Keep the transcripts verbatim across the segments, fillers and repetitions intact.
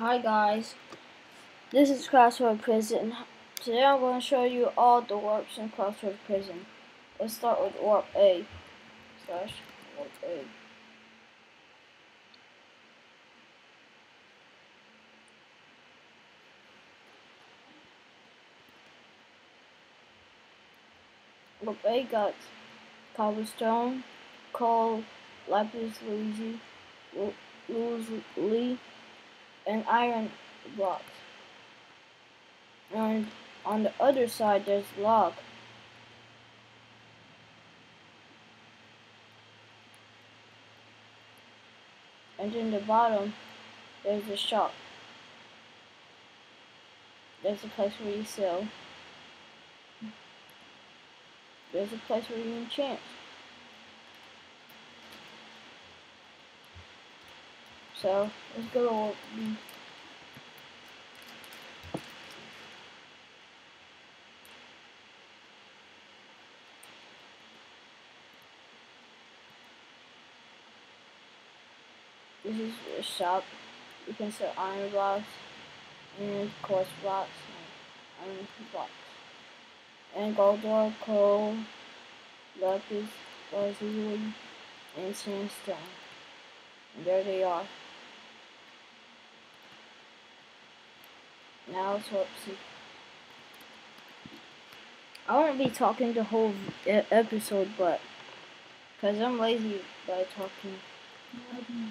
Hi guys, this is craftworld prison. Today I'm going to show you all the warps in craftworld prison. Let's start with warp A slash warp A. Warp A got cobblestone, coal, lapis lazuli, lazuli, and iron blocks. And on the other side there's log. And in the bottom there's a shop. There's a place where you sell. There's a place where you enchant. So let's go to warp B. This is a shop. You can sell iron blocks and quartz blocks and iron blocks. And gold ore, coal, lapis lazuli, and sandstone. And there they are. Now it's warp C. I won't be talking the whole e episode, but because I'm lazy by talking. Mm-hmm.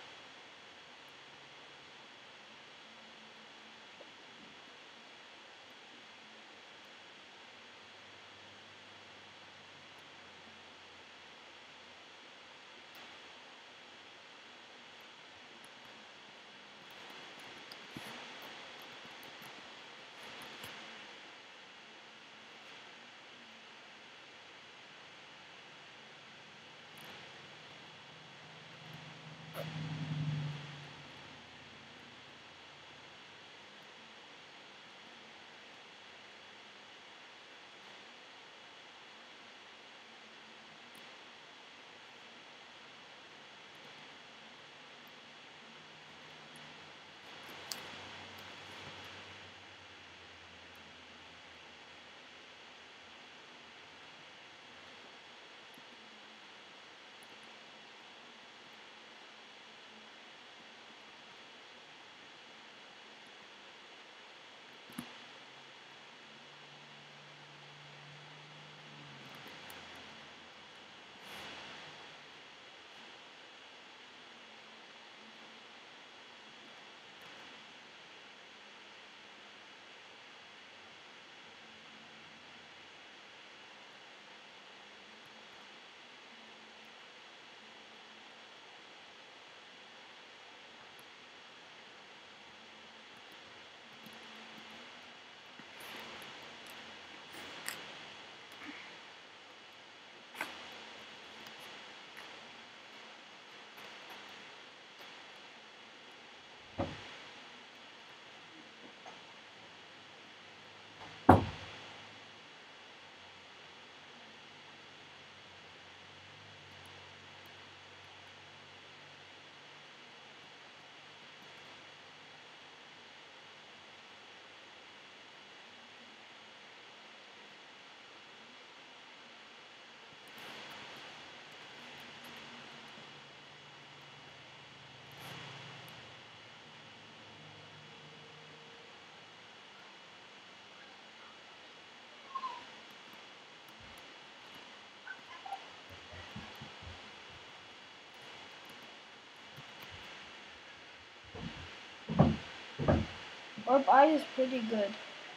Warp I is pretty good.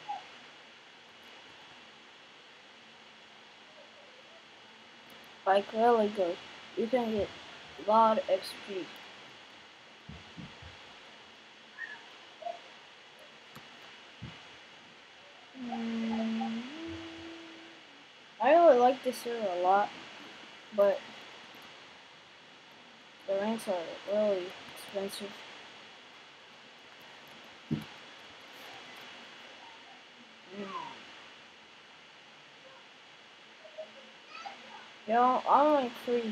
Like really good. You can get a lot of X P. Mm, I really like this server a lot, but the ranks are really expensive. Mm. Yeah, I'm like free.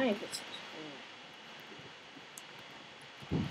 I need to get some food.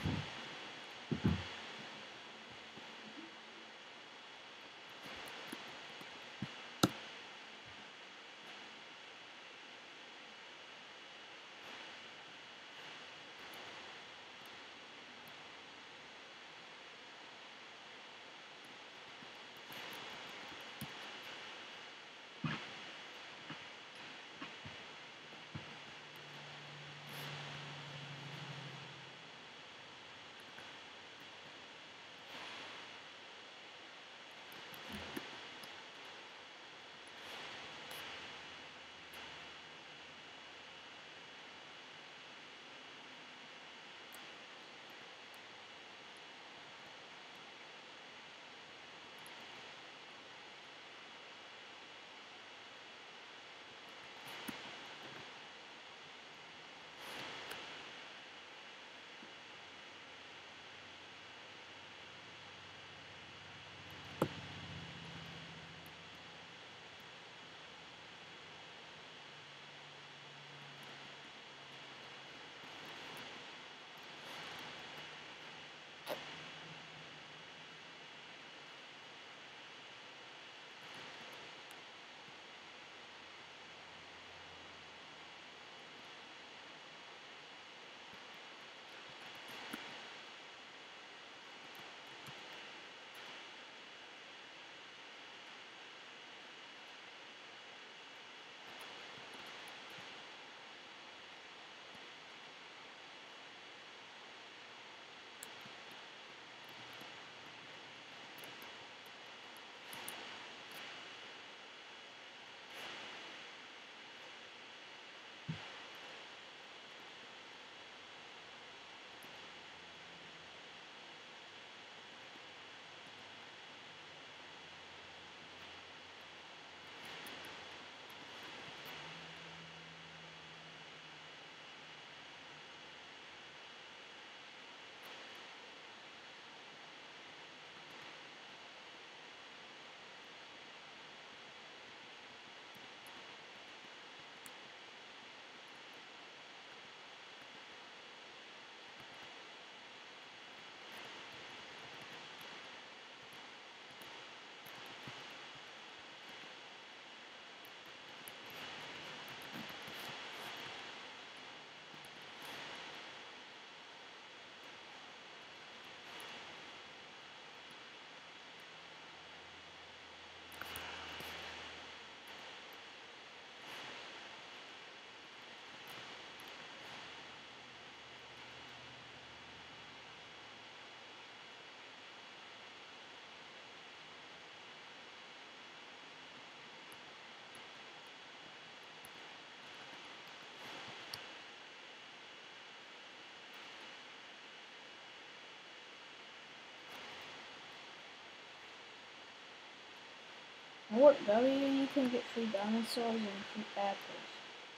What W you can get free dinosaurs and free apples.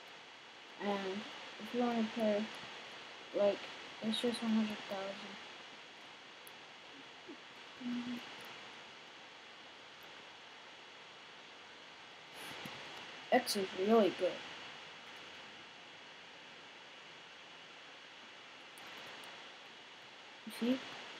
And if you want to pay, like, it's just one hundred thousand. Mm-hmm. X is really good. You see?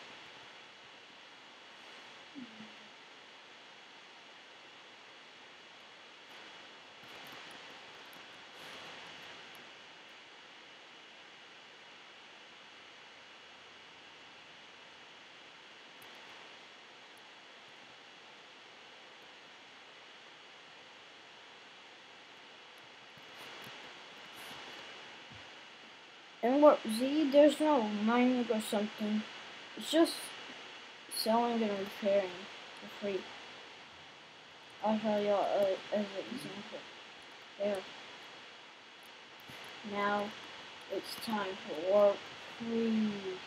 And what, Z, there's no mining or something. It's just selling and repairing for free. I'll show y'all uh, as an example. There. Now it's time for work free.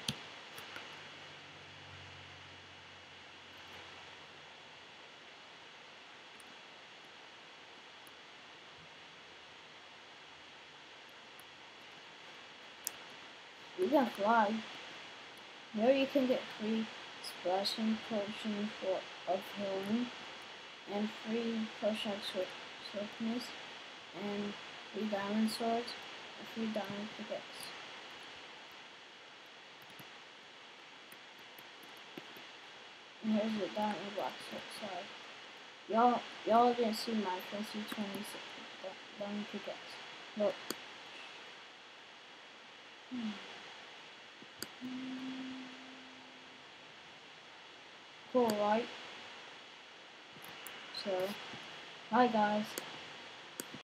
You can fly. Here you can get free splashing potion for of healing, and free potion of swiftness, and free diamond swords, a free diamond pickaxe. And here's the diamond block outside. Y'all, y'all didn't see my fancy twenty-six diamond pickaxe. Look. Hmm. Cool, right? So, bye guys.